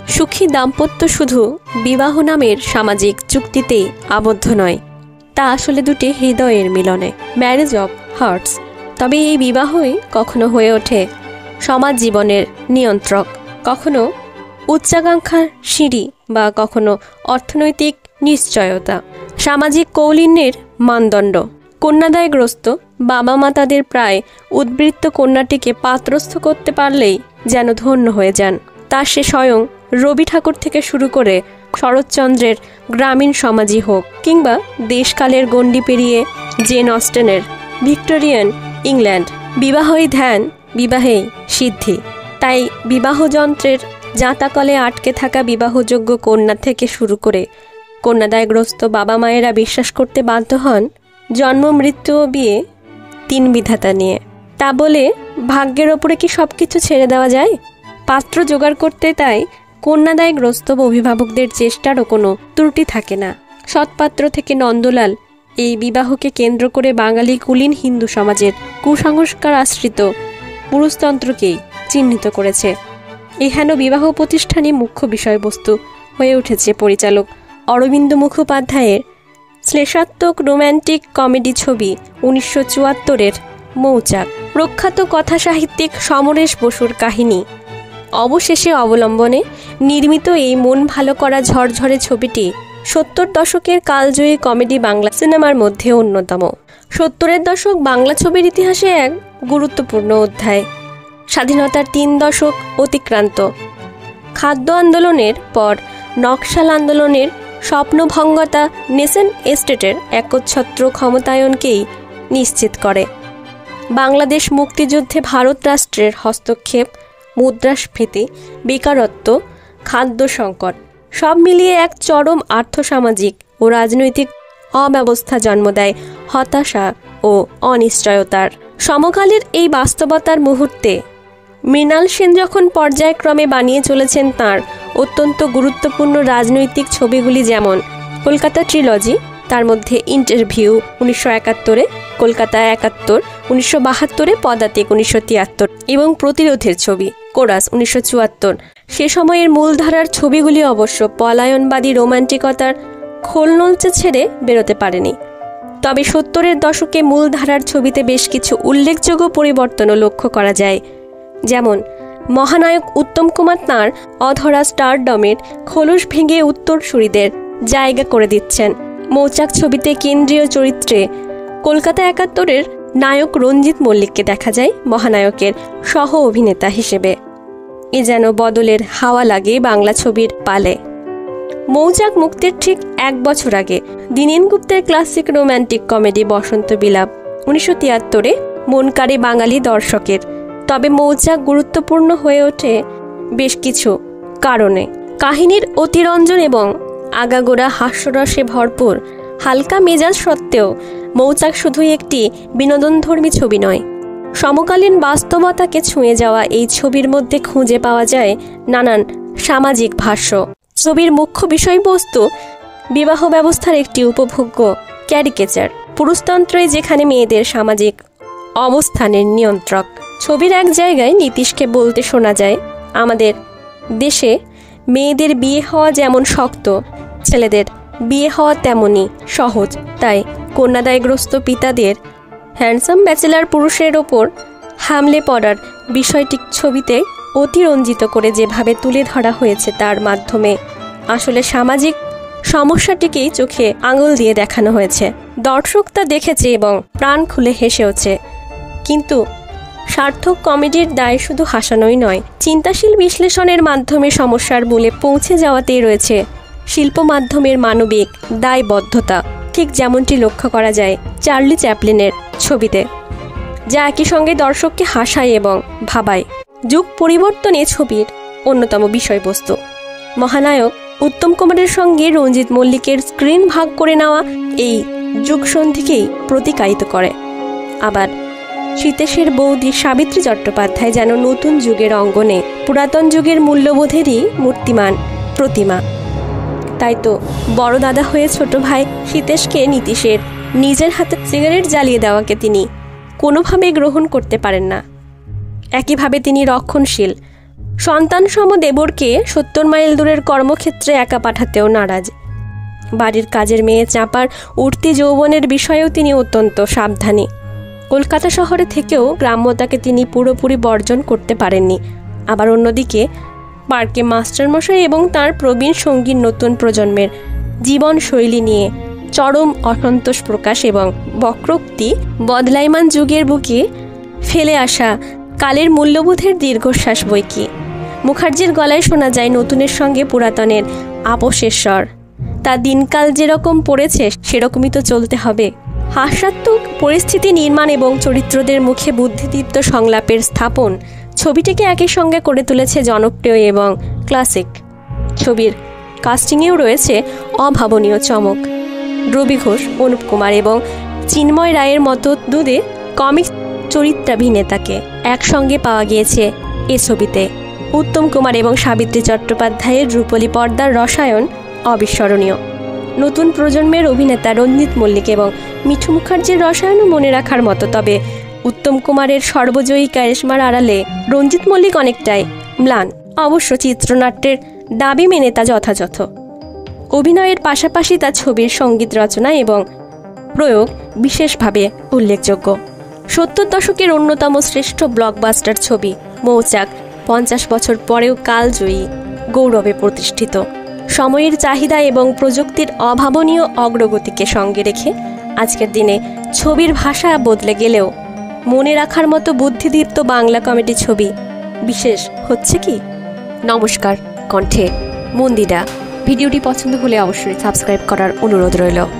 সুখী দাম্পত্য শুধু বিবাহ নামের সামাজিক চুক্তিতেই আবদ্ধ নয়, তা আসলে দুটি হৃদয়ের মিলনে, ম্যারেজ অফ হার্টস। তবে এই বিবাহই কখনো হয়ে ওঠে সমাজ জীবনের নিয়ন্ত্রক, কখনো উচ্চাকাঙ্ক্ষার সিঁড়ি বা কখনো অর্থনৈতিক নিশ্চয়তা, সামাজিক কৌলিন্যের মানদণ্ড। কন্যাদায়গ্রস্ত বাবা মা তাদের প্রায় উদ্বৃত্ত কন্যাটিকে পাত্রস্থ করতে পারলেই যেন ধন্য হয়ে যান। তা সে স্বয়ং রবি ঠাকুর থেকে শুরু করে শরৎচন্দ্রের গ্রামীণ সমাজই হোক, কিংবা দেশকালের গণ্ডি পেরিয়ে জেন অস্টেনের ভিক্টোরিয়ান ইংল্যান্ড। বিবাহই ধ্যান, বিবাহেই সিদ্ধি। তাই বিবাহযন্ত্রের জাঁতাকলে আটকে থাকা বিবাহযোগ্য কন্যা থেকে শুরু করে কন্যাদায়গ্রস্ত বাবা মায়েরা বিশ্বাস করতে বাধ্য হন জন্ম, মৃত্যু ও বিয়ে তিন বিধাতা নিয়ে। তা বলে ভাগ্যের ওপরে কি সব কিছু ছেড়ে দেওয়া যায়? পাত্র জোগাড় করতে তাই কন্যাদায়গ্রস্ত অভিভাবকদের চেষ্টারও কোনো ত্রুটি থাকে না। সৎপাত্র থেকে নন্দলাল এই বিবাহকে কেন্দ্র করে বাঙালি কুলীন হিন্দু সমাজের কুসংস্কার আশ্রিত পুরুষতন্ত্রকেই চিহ্নিত করেছে। এহেন বিবাহ প্রতিষ্ঠানই মুখ্য বিষয়বস্তু হয়ে উঠেছে পরিচালক অরবিন্দ মুখোপাধ্যায়ের শ্লেষাত্মক রোম্যান্টিক কমেডি ছবি 1974-এর মৌচাক। প্রখ্যাত কথাসাহিত্যিক সমরেশ বসুর কাহিনী অবশেষে অবলম্বনে নির্মিত এই মন ভালো করা ঝরঝরে ছবিটি 70 দশকের কালজয়ী কমেডি বাংলা সিনেমার মধ্যে অন্যতম। 70-এর দশক বাংলা ছবির ইতিহাসে এক গুরুত্বপূর্ণ অধ্যায়। স্বাধীনতার 3 দশক অতিক্রান্ত। খাদ্য আন্দোলনের পর নকশাল আন্দোলনের স্বপ্নভঙ্গতা নেশন স্টেটের একচ্ছত্র ক্ষমতায়নকেই নিশ্চিত করে। বাংলাদেশ মুক্তিযুদ্ধে ভারত রাষ্ট্রের হস্তক্ষেপ, মুদ্রাস্ফীতি, বেকারত্ব, খাদ্য সংকট সব মিলিয়ে এক চরম আর্থসামাজিক ও রাজনৈতিক অব্যবস্থা জন্ম দেয় হতাশা ও অনিশ্চয়তার। সমকালের এই বাস্তবতার মুহূর্তে মৃণাল সেন যখন পর্যায়ক্রমে বানিয়ে চলেছেন তাঁর অত্যন্ত গুরুত্বপূর্ণ রাজনৈতিক ছবিগুলি, যেমন কলকাতা ট্রিলজি, তার মধ্যে ইন্টারভিউ 1971-এ, কলকাতা 71, 1972-এ পদাতিক 1973 এবং প্রতিরোধের ছবি কোরাস 1974, সে সময়ের মূলধারার ছবিগুলি অবশ্য পলায়নবাদী রোমান্টিকতার খোলনলচে ছেড়ে বেরোতে পারেনি। তবে 70-এর দশকে মূলধারার ছবিতে বেশ কিছু উল্লেখযোগ্য পরিবর্তনও লক্ষ্য করা যায়। যেমন মহানায়ক উত্তম কুমার তাঁর অধরা স্টারডমের খোলস ভেঙে উত্তরসূরিদের জায়গা করে দিচ্ছেন। মৌচাক ছবিতে কেন্দ্রীয় চরিত্রে কলকাতা 71-এর নায়ক রঞ্জিত মল্লিককে দেখা যায় মহানায়কের সহ অভিনেতা হিসেবে। এ যেন বদলের হাওয়া লাগে বাংলা ছবির পালে। মৌচাক মুক্তির ঠিক 1 বছর আগে দীনেন গুপ্তের ক্লাসিক রোম্যান্টিক কমেডি বসন্ত বিলাপ 1973-এ মন কাড়ে বাঙালি দর্শকের। তবে মৌচাক গুরুত্বপূর্ণ হয়ে ওঠে বেশ কিছু কারণে। কাহিনীর অতিরঞ্জন এবং আগাগোড়া হাস্যরসে ভরপুর হালকা মেজাজ সত্ত্বেও মৌচাক শুধুই একটি বিনোদনধর্মী ছবি নয়। সমকালীন বাস্তবতাকে ছুঁয়ে যাওয়া এই ছবির মধ্যে খুঁজে পাওয়া যায় নানান সামাজিক ভাষ্য। ছবির মুখ্য বিষয়বস্তু বিবাহ ব্যবস্থার একটি উপভোগ্য ক্যারিকেচার, পুরুষতন্ত্রই যেখানে মেয়েদের সামাজিক অবস্থানের নিয়ন্ত্রক। ছবির এক জায়গায় নীতিশকে বলতে শোনা যায়, আমাদের দেশে মেয়েদের বিয়ে হওয়া যেমন শক্ত, ছেলেদের বিয়ে হওয়া তেমনই সহজ। তাই কন্যাদায়গ্রস্ত পিতাদের হ্যান্ডসাম ব্যাচেলার পুরুষের ওপর হামলে পড়ার বিষয়টি ছবিতে অতিরঞ্জিত করে যেভাবে তুলে ধরা হয়েছে তার মাধ্যমে আসলে সামাজিক সমস্যাটিকেই চোখে আঙুল দিয়ে দেখানো হয়েছে। দর্শক তা দেখেছে এবং প্রাণ খুলে হেসেওছে। কিন্তু সার্থক কমেডির দায় শুধু হাসানোই নয়, চিন্তাশীল বিশ্লেষণের মাধ্যমে সমস্যার মূলে পৌঁছে যাওয়াতেই রয়েছে শিল্প মাধ্যমের মানবিক দায়বদ্ধতা, ঠিক যেমনটি লক্ষ্য করা যায় চার্লি চ্যাপলিনের ছবিতে, যা একই সঙ্গে দর্শককে হাসায় এবং ভাবায়। যুগ পরিবর্তনে ছবির অন্যতম বিষয়বস্তু মহানায়ক উত্তম কুমারের সঙ্গে রঞ্জিত মল্লিকের স্ক্রিন ভাগ করে নেওয়া এই যুগসন্ধিকেই প্রতিকায়িত করে। আবার সীতেশের বৌদি সাবিত্রী চট্টোপাধ্যায় যেন নতুন যুগের অঙ্গনে পুরাতন যুগের মূল্যবোধেরই মূর্তিমান প্রতিমা। তাই তো বড় দাদা হয়ে ছোট ভাই সীতেশকে নীতিশের নিজের হাতে সিগারেট জ্বালিয়ে দেওয়াকে তিনি কোনোভাবে গ্রহণ করতে পারেন না। একইভাবে তিনি রক্ষণশীল সন্তানসম দেবরকে ৭০ মাইল দূরের কর্মক্ষেত্রে একা পাঠাতেও নারাজ। বাড়ির কাজের মেয়ে চাঁপার উঠতি যৌবনের বিষয়েও তিনি অত্যন্ত সাবধানী। কলকাতা শহরে থেকেও গ্রাম্যতাকে তিনি পুরোপুরি বর্জন করতে পারেননি। আবার অন্যদিকে পার্কে মাস্টারমশাই এবং তার প্রবীণ সঙ্গীর নতুন প্রজন্মের জীবনশৈলী নিয়ে চরম অসন্তোষ প্রকাশ এবং বক্রোক্তি বদলাইমান যুগের বুকে ফেলে আসা কালের মূল্যবোধের দীর্ঘশ্বাস বইকি। মুখার্জির গলায় শোনা যায় নতুনের সঙ্গে পুরাতনের আপোষের স্বর। তা দিনকাল যেরকম পড়েছে সেরকমই তো চলতে হবে। হাস্যাত্মক পরিস্থিতি নির্মাণ এবং চরিত্রদের মুখে বুদ্ধিদীপ্ত সংলাপের স্থাপন ছবিটিকে একই সঙ্গে করে তুলেছে জনপ্রিয় এবং ক্লাসিক। ছবির কাস্টিংয়েও রয়েছে অভাবনীয় চমক। রবি ঘোষ, অনুপ কুমার এবং চিন্ময় রায়ের মতো দুধে কমিক চরিত্রাভিনেতাকে একসঙ্গে পাওয়া গিয়েছে এ ছবিতে। উত্তম কুমার এবং সাবিত্রী চট্টোপাধ্যায়ের রূপলী পর্দার রসায়ন অবিস্মরণীয়। নতুন প্রজন্মের অভিনেতা রঞ্জিত মল্লিক এবং মিঠু মুখার্জির রসায়নও মনে রাখার মতো। তবে উত্তম কুমারের সর্বজয়ী ক্যারিশমার আড়ালে রঞ্জিত মল্লিক অনেকটাই ম্লান। অবশ্য চিত্রনাট্যের দাবি মেনে তা যথাযথ। অভিনয়ের পাশাপাশি তার ছবির সঙ্গীত রচনা এবং প্রয়োগ বিশেষভাবে উল্লেখযোগ্য। ৭০ দশকের অন্যতম শ্রেষ্ঠ ব্লকবাস্টার ছবি মৌচাক ৫০ বছর পরেও কালজয়ী গৌরবে প্রতিষ্ঠিত। সময়ের চাহিদা এবং প্রযুক্তির অভাবনীয় অগ্রগতিকে সঙ্গে রেখে আজকের দিনে ছবির ভাষা বদলে গেলেও মনে রাখার মতো বুদ্ধিদীপ্ত বাংলা কমেডি ছবি বিশেষ হচ্ছে কি? নমস্কার, কণ্ঠে মন্দিরা। ভিডিওটি পছন্দ হলে অবশ্যই সাবস্ক্রাইব করার অনুরোধ রইল।